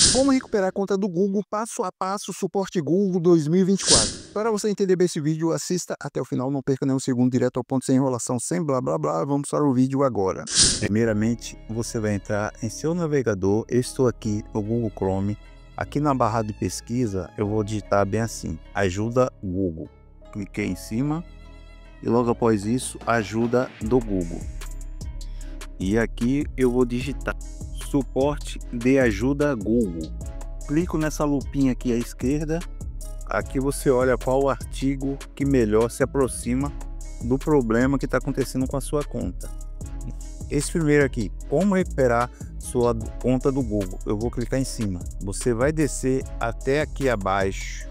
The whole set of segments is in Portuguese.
Como recuperar a conta do Google passo a passo, suporte Google 2024. Para você entender bem esse vídeo, assista até o final, não perca nenhum segundo, direto ao ponto, sem enrolação, sem blá blá blá. Vamos para o vídeo agora. Primeiramente, você vai entrar em seu navegador. Eu estou aqui no Google Chrome. Aqui na barra de pesquisa, eu vou digitar bem assim: ajuda Google. Cliquei em cima e logo após isso, ajuda do Google. E aqui eu vou digitar suporte de ajuda Google. Clico nessa lupinha aqui à esquerda. Aqui você olha qual o artigo que melhor se aproxima do problema que está acontecendo com a sua conta. Esse primeiro aqui, como recuperar sua conta do Google. Eu vou clicar em cima. Você vai descer até aqui abaixo.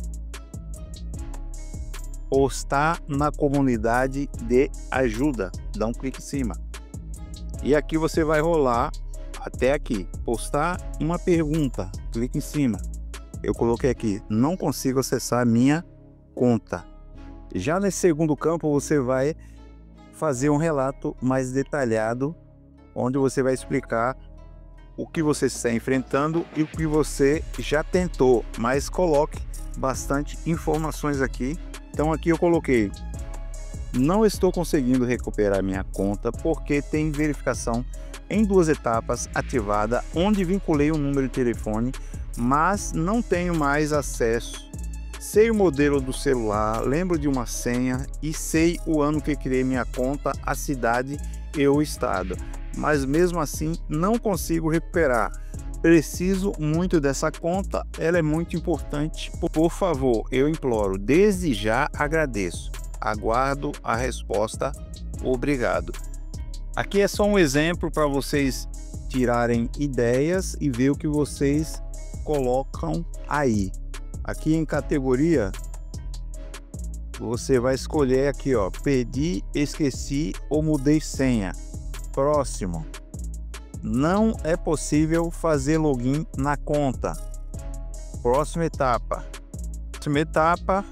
Postar na comunidade de ajuda. Dá um clique em cima. E aqui você vai rolar até aqui, postar uma pergunta, clique em cima. Eu coloquei aqui: não consigo acessar a minha conta. Já nesse segundo campo você vai fazer um relato mais detalhado, onde você vai explicar o que você está enfrentando e o que você já tentou, mas coloque bastante informações aqui. Então aqui eu coloquei: não estou conseguindo recuperar minha conta porque tem verificação em 2 etapas ativada, onde vinculei um número de telefone, mas não tenho mais acesso. Sei o modelo do celular, lembro de uma senha e sei o ano que criei minha conta, a cidade e o estado, mas mesmo assim não consigo recuperar. Preciso muito dessa conta, ela é muito importante. Por favor, eu imploro, desde já agradeço. Aguardo a resposta. Obrigado. Aqui é só um exemplo para vocês tirarem ideias e ver o que vocês colocam aí. Aqui em categoria, você vai escolher aqui, ó: perdi, esqueci ou mudei senha. Próximo: não é possível fazer login na conta. Próxima etapa. Próxima etapa,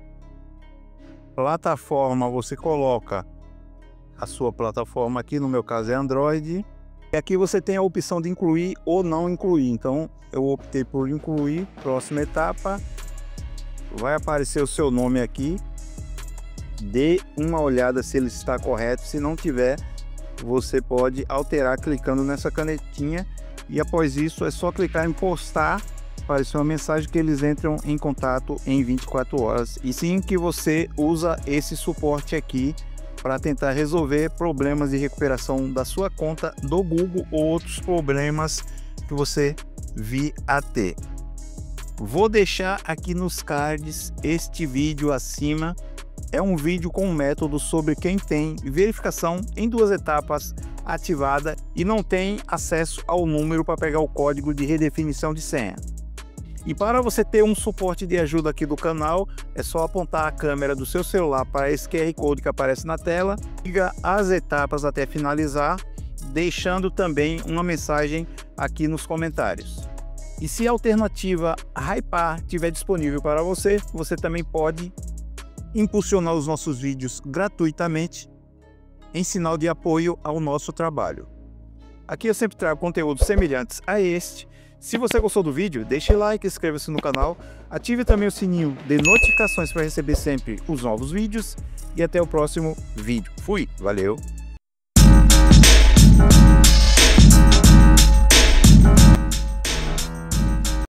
plataforma, você coloca a sua plataforma. Aqui no meu caso é Android. E aqui você tem a opção de incluir ou não incluir. Então eu optei por incluir. Próxima etapa, vai aparecer o seu nome aqui. Dê uma olhada se ele está correto. Se não tiver, você pode alterar clicando nessa canetinha. E após isso é só clicar em postar. Apareceu uma mensagem que eles entram em contato em 24 horas. E sim que você usa esse suporte aqui para tentar resolver problemas de recuperação da sua conta do Google ou outros problemas que você vir a ter. Vou deixar aqui nos cards este vídeo acima. É um vídeo com um método sobre quem tem verificação em 2 etapas ativada e não tem acesso ao número para pegar o código de redefinição de senha. E para você ter um suporte de ajuda aqui do canal, é só apontar a câmera do seu celular para esse QR Code que aparece na tela, siga as etapas até finalizar, deixando também uma mensagem aqui nos comentários. E se a alternativa Hypar estiver disponível para você, você também pode impulsionar os nossos vídeos gratuitamente em sinal de apoio ao nosso trabalho. Aqui eu sempre trago conteúdos semelhantes a este. Se você gostou do vídeo, deixe like, inscreva-se no canal, ative também o sininho de notificações para receber sempre os novos vídeos e até o próximo vídeo. Fui, valeu!